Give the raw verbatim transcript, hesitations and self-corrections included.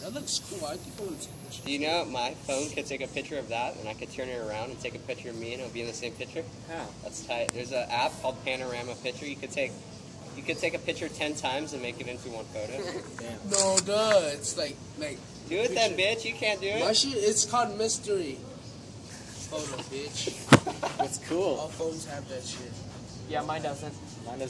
That looks cool. I think I want to take this. Do you know my phone could take a picture of that, and I could turn it around and take a picture of me, and it'll be in the same picture? How? That's tight. There's an app called Panorama Picture. You could take, you could take a picture ten times and make it into one photo. Damn. No, duh. It's like, like. Do it then, bitch. You can't do My it. shit, it's called mystery photo, bitch. That's cool. All phones have that shit. Yeah, mine doesn't. Mine does